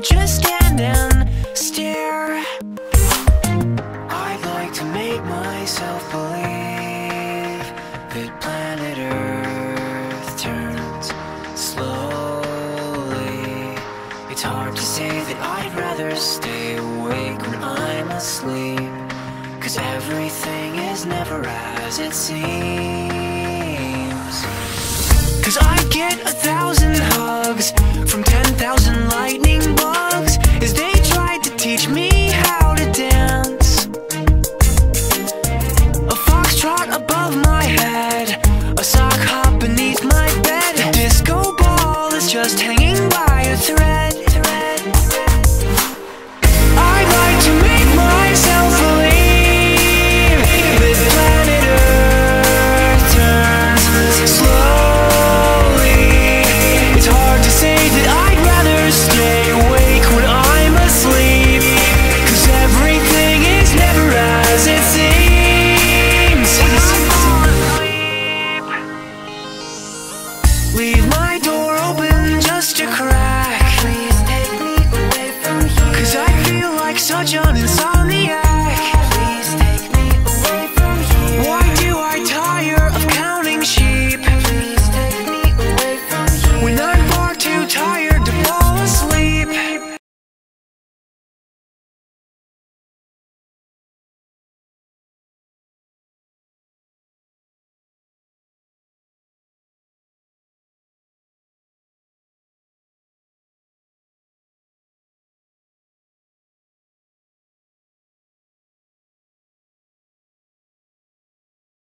just stand and stare. I'd like to make myself believe that planet Earth turns slowly. It's hard to say that I'd rather stay awake when I'm asleep, 'cause everything is never as it seems. 'Cause I get 1,000 hugs from 10,000 lightning